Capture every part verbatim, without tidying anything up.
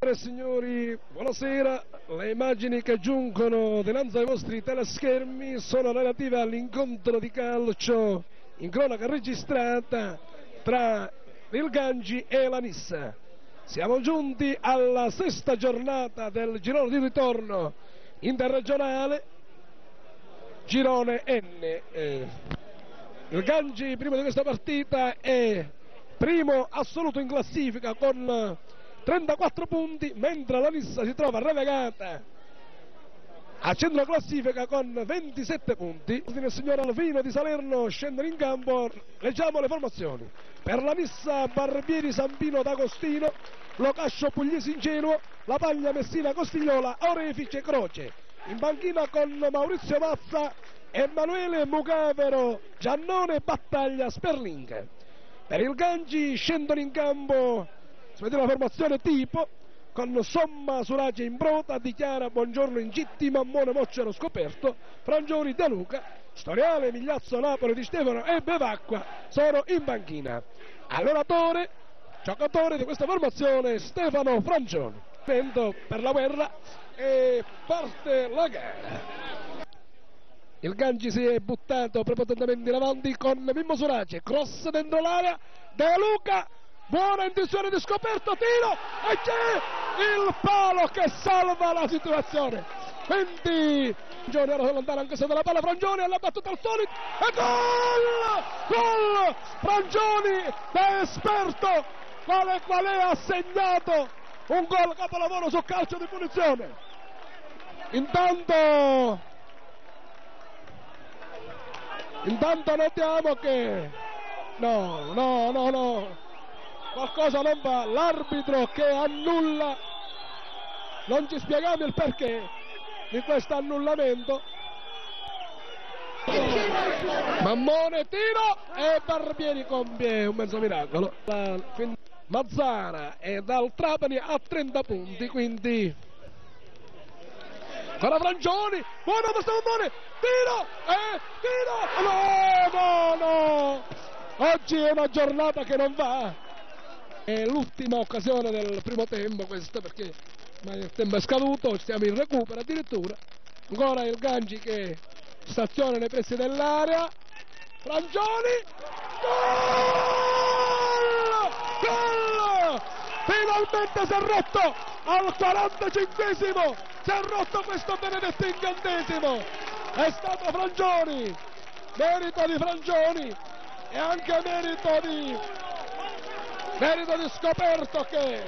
Signori, buonasera. Le immagini che giungono dinanzi ai vostri teleschermi sono relative all'incontro di calcio in cronaca registrata tra il Gangi e la Nissa. Siamo giunti alla sesta giornata del girone di ritorno interregionale, girone N. Eh, il Gangi prima di questa partita è primo assoluto in classifica con trentaquattro punti, mentre la Nissa si trova relegata a centro classifica con ventisette punti. Il signor Alvino di Salerno scende in campo. Leggiamo le formazioni. Per la Nissa: Barbieri, Sambino, D'Agostino, Locascio, Pugliesi, Ingenuo, La Paglia, Messina, Costigliola, Orefice, Croce. In panchina con Maurizio Mazza, Emanuele Mucavero, Giannone, Battaglia, Sperling. Per il Gangi scendono in campo, si vede la formazione tipo, con Somma, Surage, Imbrota, Dichiara, Buongiorno, Ingitti, Mammone, Moccero, Scoperto, Frangioni, De Luca, Storiale, Migliazzo, Napoli, Di Stefano e Bevacqua sono in panchina. Allenatore, giocatore di questa formazione, Stefano Frangioni. Vento per la guerra e parte la gara. Il Gangi si è buttato prepotentemente in avanti con Mimmo Surage, cross dentro l'area, De Luca, buona intenzione di Scoperto, tiro e c'è il palo che salva la situazione. Quindi Frangioni era lontano anche se dalla palla, Frangioni alla battuta al solito e gol! Gol! Frangioni da esperto quale qual è ha segnato un gol capolavoro su calcio di punizione. Intanto intanto notiamo che no, no, no, no qualcosa non va, l'arbitro che annulla, non ci spieghiamo il perché di questo annullamento. Mammone, tiro e Barbieri compie un mezzo miracolo. La, Mazzara è dal Trapani a trenta punti, quindi con la Frangioni, buono questo Mammone, tiro e tiro, no, no, no, oggi è una giornata che non va. È l'ultima occasione del primo tempo questa, perché il tempo è scaduto, stiamo in recupero addirittura. Ancora il Gangi che staziona nei pressi dell'area. Frangioni, gol! Gol! Finalmente si è rotto al quarantacinquesimo, si è rotto questo benedetto incantesimo. È stato Frangioni, merito di Frangioni e anche merito di merito di Scoperto che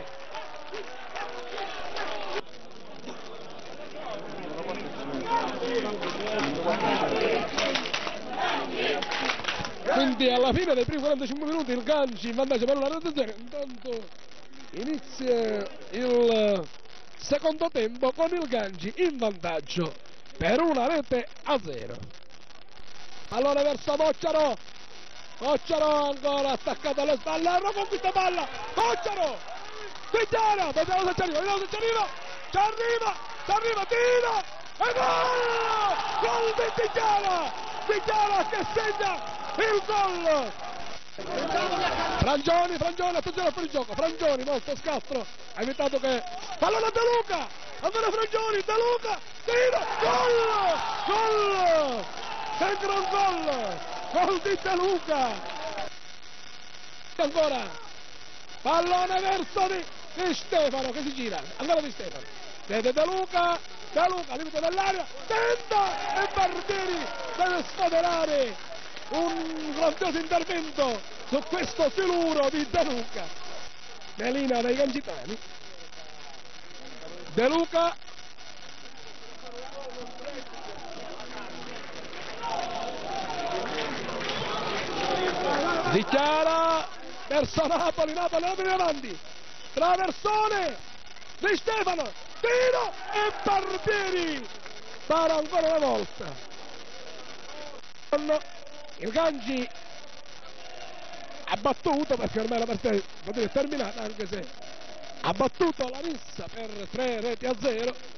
quindi alla fine dei primi quarantacinque minuti il Gangi in vantaggio per la redazione. Intanto inizia il secondo tempo con il Gangi in vantaggio per una rete a zero. Pallone verso Moccaro, Moccaro ancora attaccato alle spalle, non conquista palla, Moccaro, Tiziana, vediamo se ci arriva, vediamo se ci arriva, ci arriva, ci arriva, tiro, e gol! Gol di Tiziana, Tiziana che segna il gol! Frangioni, Frangioni, attenzione al fuorigioco, Frangioni, molto scastro, ha evitato che, pallone a De Luca, ancora Frangioni, De Luca, tiro, gol! Gol! Sempre un gol! Gol di De Luca, ancora pallone verso di, di Stefano che si gira, ancora di Stefano, vede De Luca, De Luca limite dell'area, tenta e Barbieri deve sfoderare un grandioso intervento su questo siluro di De Luca. Melina dei Gangitani, De Luca, dichiara verso Napoli, Napoli, Napoli in avanti, traversone di Stefano, tiro e Barbieri para ancora una volta. Il Gangi ha battuto, perché ormai la partita è terminata, anche se ha battuto la Nissa per tre reti a zero.